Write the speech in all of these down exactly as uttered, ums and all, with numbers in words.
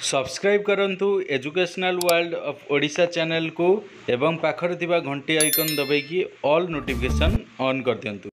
Subscribe करंतु educational world of Odisha channel को एवं पाखरे थिबा घंटी आइकन दबाइकी ऑल नोटिफिकेशन ऑन कर दियंतु।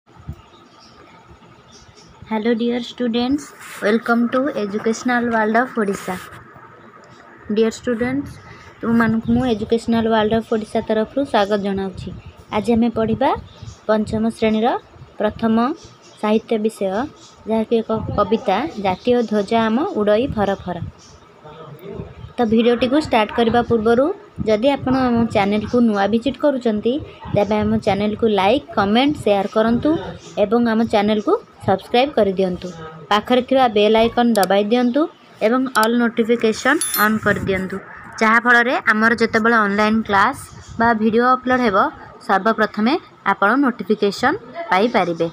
Hello dear students, welcome to educational world of Odisha. Dear students, तुम मानक मु एजुकेशनल वर्ल्ड ऑफ ओडिशा तरफ स्वागत जनाउछि। आज आमे पढ़िबा पंचम श्रेणी रो प्रथम साहित्य विषय, जहाँकि एक कविता जातीय ध्वजा आम उड़ई फर फर। तो भिडियोटी को स्टार्ट करने पूर्व जदि आपण आम चैनल को नुआ विजिट करुचंती तेबे आम चैनल को लाइक कमेंट शेयर करंतु एवं आम चैनल को सब्सक्राइब कर दियंतु। पाखरे थिबा बेल आइकन दबाई दियंतु एवं ऑल नोटिफिकेशन ऑन कर दियंतु, जहाँ फल रे आमर जेतेबेले ऑनलाइन क्लास बा वीडियो अपलोड हेबो सर्वप्रथमे आपण नोटिफिकेशन पाई परिबे।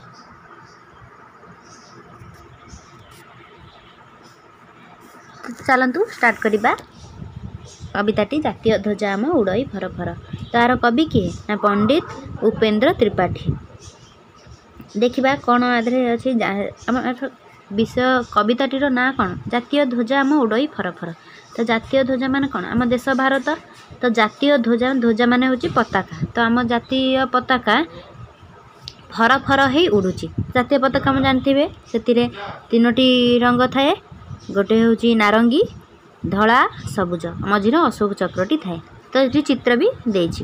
चलतु स्टार्ट करिबा। कविताटी जातीय ध्वजा आम उड़ई फर फर। तार कवि किए ना पंडित उपेंद्र त्रिपाठी। देखिबा कौन आधे अच्छी विषय कविताटीर ना कौन जातीय ध्वजा आम उड़ई फर फर। तो जातीय ध्वजा मान कौन आम देश भारत। तो जातीय ध्वजा ध्वजा मान हूँ पताका। तो आम जातीय पताका फर फर ही उड़ुची। जातीय पताका हम जानते से तीनोटी रंग थाए, गोटे हूँ नारंगी धला सबुज, मझिर अशोक चक्रटी थाए। तो ये चित्र भी देछि।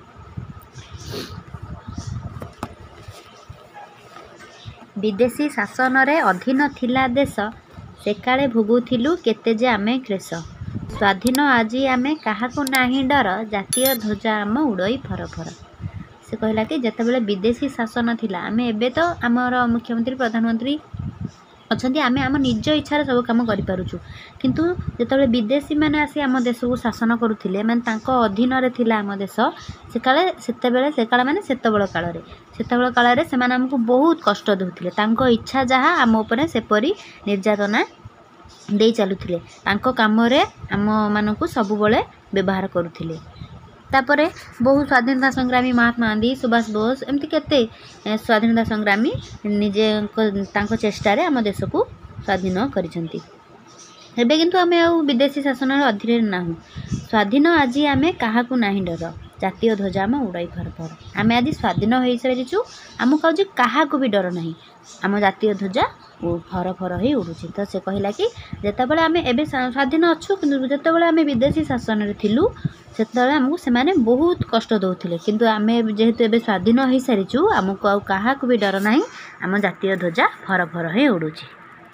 विदेशी शासन रे अधीन थिला देश, से काले भोगुथिलु केते जे आमे क्लेश। स्वाधीन आजी आमे काहाकु नाही डर, जातीय ध्वजा आम उड़ई फर फर। से कहला कि जेतेबेले विदेशी शासन थिला, आमे एबे तो आमर मुख्यमंत्री प्रधानमंत्री अच्छे, आमे आम निज इच्छा सब कम करूँ, किंतु जिते विदेशी मैंने आसी आम देश को शासन करुले माने अधीन रे थिला आम देश, से काले सेतेबेले से काल माने सेतबेल काल रे सेतबेल काल रे से माने हमको बहुत कष्ट देउथिले। तांको इच्छा जहाँ आम उपरे सेपरी निर्यातना दे चलुथिले। तांको काम रे आम मानकु सबुबले व्यवहार करुथिले। तापरे बहु स्वाधीनता संग्रामी महात्मा गांधी, सुभाष बोस एमती केते स्वाधीनता संग्रामी निजे तांको चेष्टा रे आम देश को स्वाधीन करिसंती। हेबे किंतु आमे आ विदेशी शासन अधीन नाहु। स्वाधीन आज आमे काहाकु नाही डर, जातीय ध्वजा आम उड़ई फर फर। आमे आज स्वाधीन हो सारिचु, आमको आज काहाकु भी डर नाही। आम जातीय ध्वजा फर फर ही उड़ुची। तो से कहला कि जेतेबेले आमे एबे स्वाधीन अच्छु, किंतु जेतेबेले आमे विदेशी शासन रे थिलु सेतेबेले हमकु से माने बहुत कष्ट दउथिले, किंतु आमे जेहेतु एबे स्वाधीन हो सारिचु, आमको आ काहाकु भी डर नाही। आम जातीय ध्वजा फर फर ही उड़ुची।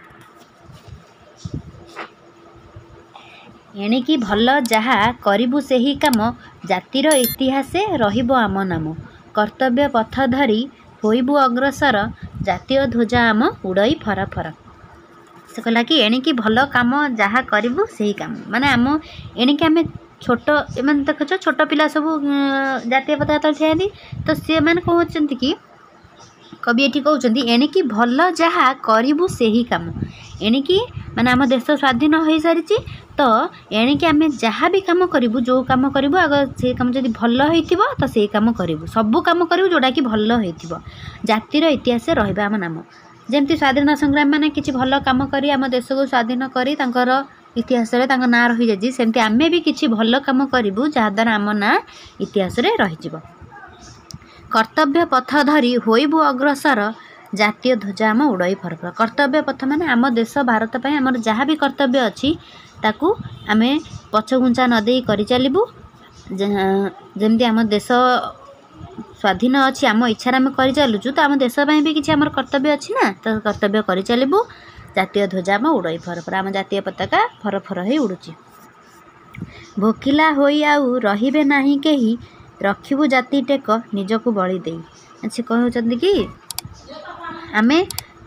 एणिकी भल जहा करिबु सेही काम, जातिर इतिहासे रहिबो आम नाम। कर्तव्य पथ धरी होइबु अग्रसर, जातीय ध्वजा आम उड़ई फर फर। से कहला कि एणिकी भल काम जहा करिबु सेही काम, माने आम एणिकी आमे छोट एमन देखो छोट पिला सब जातीय पताका तो छेदी। तो से माने कहउचंती कि कवि एठी कहउचंती एणिकी भल जहा करिबु सेही काम। एणिकी माने आम देश स्वाधीन हो सारिची, तो एणिकी आमे जहाँ भी काम करिबु, जो काम करिबु अगर से काम जदि भल होइतिबो तो से काम करिबु, सबु काम करिबु जोडा कि भल होइतिबो। जातिर इतिहास रहिबा आम नाम। जेमती स्वाधीनता संग्राम माने किछि भल काम करी आम देश को स्वाधीन करी तांकर इतिहास रे तांका ना रहि जाजी, सेमती आमे भी किछि भल काम करिबु जहा द्वारा आम ना इतिहास रे रहि जिवो। कर्तव्य पथ धरी होइबु अग्रसर, जातीय ध्वजा आम उड़ई फर फर। कर्तव्य पथ माने आम देश भारत पई आमर जहाँ भी कर्तव्य अछि ताकू आमे पछघुंचा न देई करि चलिबु। जेमती आम देश स्वाधीन अछि, आम इच्छा आम करि चलुचु, तो आम देश पई भी किछि आमर कर्तव्य अछि ना, तो कर्तव्य करि चलिबु। जातीय ध्वजा आम उड़ई फर फर। आम जातीय पताका फर फर ही उड़ुची। भोकिला होई आउ रहिबे नाही केही, रखिबु जाति टेक निजकु बळी देई। अच्छे कहउचंदी कि आमे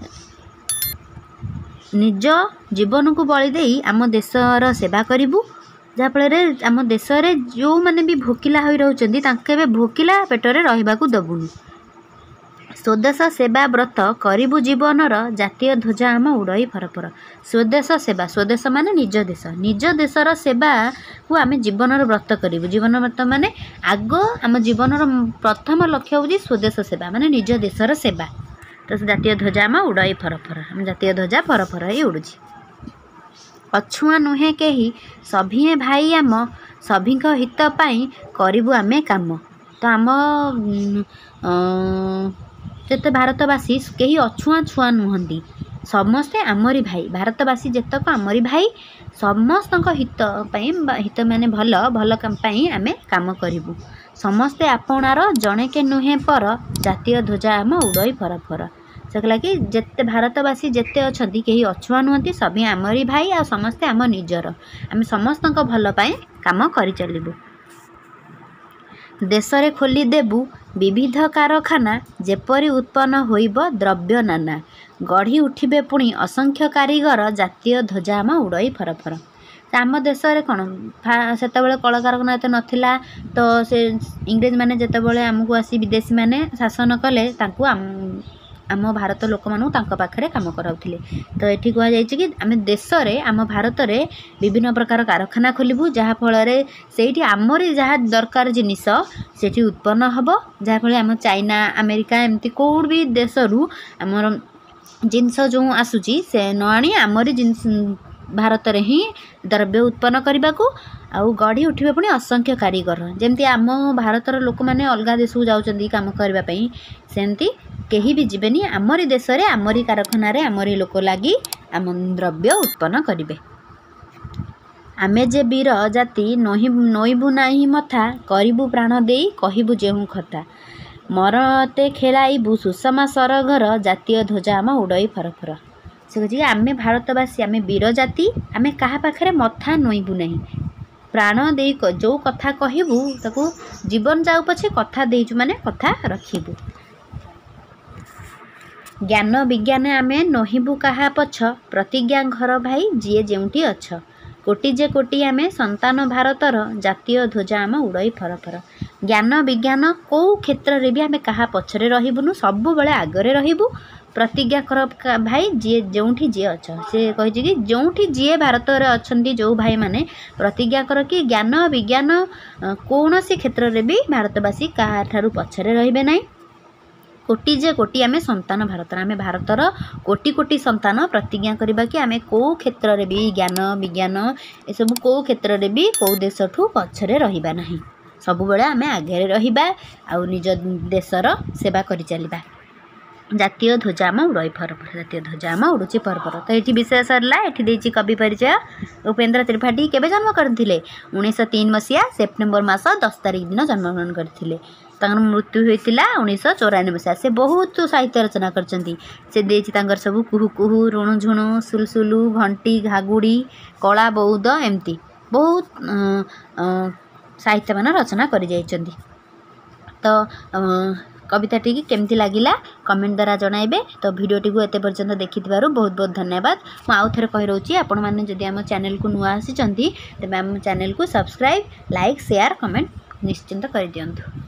निज जीवन को बळी देई आम देशर सेवा करिबु, जहाँफल आम देश में जो मैंने भी भोकिला हो रोचंदी तांके भोकिला पेटरे रहिबाकु दबुनु। स्वदेश सेवा व्रत करिबु जीवनर, जातीय ध्वजा आम उड़ई फर फर। स्वदेश सेवा, स्वदेश माने निज देश, निज देशर सेवा को आम जीवनर व्रत करिबु। जीवन व्रत माने आग आम जीवनर प्रथम लक्ष्य होउची स्वदेश सेवा, माने निज देशर सेवा। तो जातीय ध्वजा आम उड़ई फर फर। आम जातीय ध्वजा फर फर ही उड़ुची। पछुआ नुहे केही सभिए भाई आम सभिंक हित पाई करिबु आमे काम। तो आम जेते भारतवासी केही अछुआ छुआ नुहंती समस्ते आमरी भाई। भारतवासी जेतक आमरी भाई समस्तक हित पाई हित माने भल भल काम पाई आमे काम करिबु। समस्ते आपणार जणे के नुहे पर जातीय ध्वजा आम उड़ई फर फर। से लगी जेते भारतवासी जेते अछंती केही अछुआ नुहंती सभी आमरी भाई आ समस्ते आम निजर। आम समस्तक भल पाई काम करि चलिबु। देशरे खोली देबु विविध कारखाना जेपरि उत्पन्न होइब द्रव्य नाना। गढ़ी उठिबे पुणी असंख्य कारीगर जातीय ध्वजा आम उड़ई फर फर। आम देश में कौन से कलकारखाना एत नाला तो से इंग्रेज मैंने जितेबाला आमको आसी विदेशी मैंने शासन कले तांकु आम आम भारत लोक मानू पाखे काम कराउथिले। तो ये कहुई कि आम देश में आम भारत में विभिन्न प्रकार कारखाना खोलू जहाँ फल से आमरी जहाँ दरकार जिनिस से उत्पन्न हम जहाँ फल आम चाइना अमेरिका एमती कौड़ भी देश रु आमर जिनस जो आसूची से न आनी आमरी जिनस भारत में ही द्रव्य उत्पन्न करने को आउ गढ़ी उठे पुणी असंख्य कारीगर जमती आम भारतर लोक मैंने अलग देश को जाऊँच कम करने सेमती कहीं भी जीवेनी आमरी देश में आमरी कारखाना आमरी लोक लगी आम द्रव्य उत्पन्न करेंगे। आमे जे वीर जाति नही नईबू नाही मथा करिबू प्राण देई कहिबू जेहू खता मरते खेलाइबू सुषमा सरघर जातीय ध्वजा आम उड़ई फर फर। से कहे आमे भारतवासी आमे वीर जाति आमे कहा पाखरे मथा नईबू नहीं प्राण दे जो कथा कहबू ताकू जीवन जाऊ पछे कथा देचु माने कथा रखिबू। ज्ञान विज्ञान आमे नहिबू कहा पछ प्रतिज्ञा घर भाई जीए जेउटी अछ कोटि जे कोटि आमे संतान भारतर जातीय ध्वजा आम उड़ई फर फर। ज्ञान विज्ञान कौ क्षेत्र रे भी आमे कहा पछरे रहिबुनु सबु बेले आगरे रहिबू प्रतिज्ञा कर भाई जी जोठी जी अछ से कही कि जोठी जी भारत में अच्छा जो भाई माने प्रतिज्ञा कर कि ज्ञान विज्ञान कौन सी क्षेत्र में भी भारतवासी क्या पछरे रहिबे नहीं कोटि जे कोटि आमे संतान भारत आमे भारतर कोटि कोटि संतान प्रतिज्ञा करबा कि आमे को क्षेत्र रे भी ज्ञान विज्ञान ए सब को क्षेत्र रे भी को देश ठू पछरे रहिबा नहीं सब बेले आमे आगे रहिबा आ निज देशर सेवा करि चलिबा। जातीय ध्वजा आम उड़ई फर फर जातीय ध्वजा आम उड़ुची फर फर। तो ये विषय सरला ये कवि परिचय उपेन्द्र त्रिपाठी केबे जन्म करथिले उन्नीस तीन मसीहा सेप्टेम्बर मास दस तारिख दिन जन्मग्रहण करथिले। तांकर मृत्यु होइतिला उन्नीस चौरानवे मसीहा। से बहुत साहित्य रचना करचंती से देछि तांकर सब कुहू कुहू ऋणु झुणु सुलसुलु घंटी घागुड़ी कला बौद्ध एमती बहुत साहित्य मान रचना करि जाइचंती। तो कविताटी केमती लगिला कमेंट द्वारा जणाइबे। तो भिडियोटी को एते पर्यंत देखिथिबारु बहुत बहुत धन्यवाद। मु आउ थरे कहि रहउची आपण माने जदि हम चैनल को नुआ आसीचंती तबे हम चैनल को सब्सक्राइब लाइक शेयर कमेंट निश्चिंत कर दियंतु।